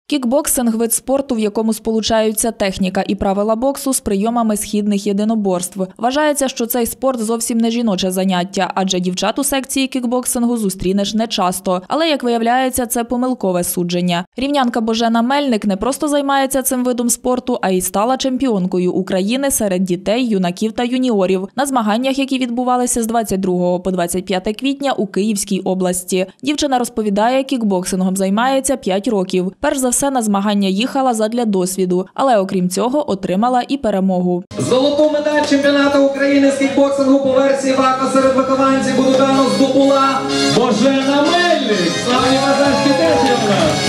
Кікбоксинг – вид спорту, в якому сполучаються техніка і правила боксу з прийомами східних єдиноборств. Вважається, що цей спорт зовсім не жіноче заняття, адже дівчат у секції кікбоксингу зустрінеш нечасто. Але, як виявляється, це помилкове судження. Рівнянка Божена Мельник не просто займається цим видом спорту, а й стала чемпіонкою України серед дітей, юнаків та юніорів на змаганнях, які відбувалися з 22 по 25 квітня у Київській області. Дівчина розповідає, кікбоксингом займається 5 років. Перш за все, на змагання їхала задля досвіду, але окрім цього отримала і перемогу. Золоту медаль чемпіонату України з кікбоксингу по версії ВАКО серед вихованців Будукану здобула Божена Мельник. Славні Мазашки теж є в нас.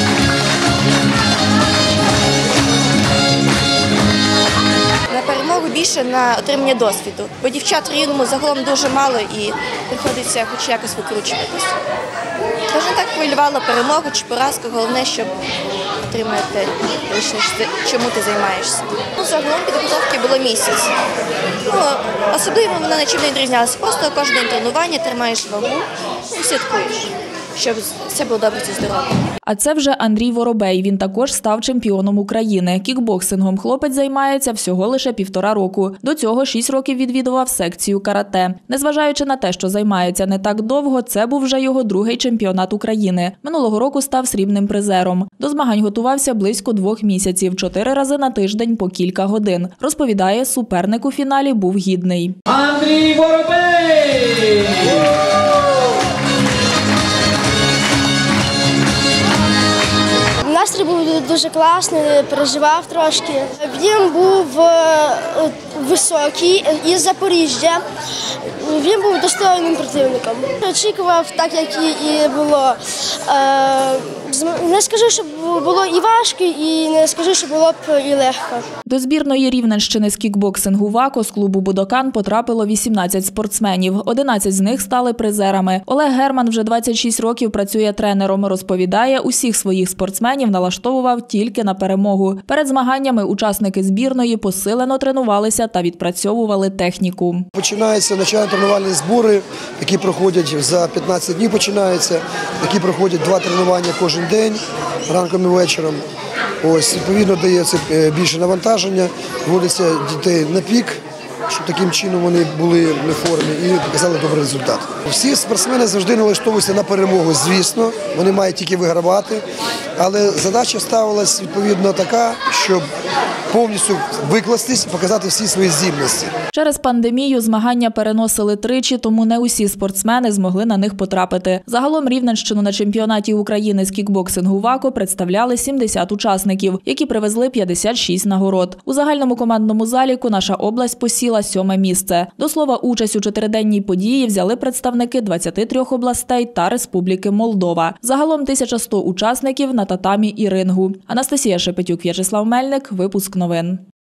На перемогу більше на отримання досвіду, бо дівчат в Рівному загалом дуже мало і приходиться хоч якось викручуватись. Тож не так хвилювала перемогу чи поразку, головне, щоб отримати лише чому ти займаєшся. Загалом підготовки було місяць. Особливо вона нічим не відрізнялася, просто кожен день тренування, тримаєш вагу і слідкуєш, щоб все було добре зі здоров'ям. А це вже Андрій Воробей. Він також став чемпіоном України. Кікбоксингом хлопець займається всього лише 1,5 року. До цього 6 років відвідував секцію карате. Незважаючи на те, що займається не так довго, це був вже його другий чемпіонат України. Минулого року став срібним призером. До змагань готувався близько 2 місяців, 4 рази на тиждень по кілька годин. Розповідає, суперник у фіналі був гідний. Андрій Воробей! Настрій був дуже класний, переживав трошки. Він був високий із Запоріжжя. Він був достойним противником. Очікував так, як і було. Не скажу, що було і важко, і не скажу, що було б і легко. До збірної Рівненщини з кікбоксингу ВАКО з клубу «Будокан» потрапило 18 спортсменів. 11 з них стали призерами. Олег Герман вже 26 років працює тренером. Розповідає, усіх своїх спортсменів налаштовував тільки на перемогу. Перед змаганнями учасники збірної посилено тренувалися та відпрацьовували техніку. Починаються навчально-тренувальні збори, які проходять за 15 днів, які проходять 2 тренування кожен день, ранком і вечором. Ось, відповідно, дається більше навантаження, вводиться дітей на пік, щоб таким чином вони були в формі і показали добрий результат. Всі спортсмени завжди налаштовуються на перемогу, звісно, вони мають тільки вигравати, але задача ставилась відповідно така, щоб повністю викластись і показати всі свої здібності. Через пандемію змагання переносили тричі, тому не усі спортсмени змогли на них потрапити. Загалом Рівненщину на чемпіонаті України з кікбоксингу ВАКО представляли 70 учасників, які привезли 56 нагород. У загальному командному заліку наша область посіла 7-ме місце. До слова, участь у 4-денній події взяли представники 23 областей та Республіки Молдова. Загалом 1100 учасників на татамі і рингу. Анастасія Шепетюк, В'ячеслав Мельник. Випуск новин.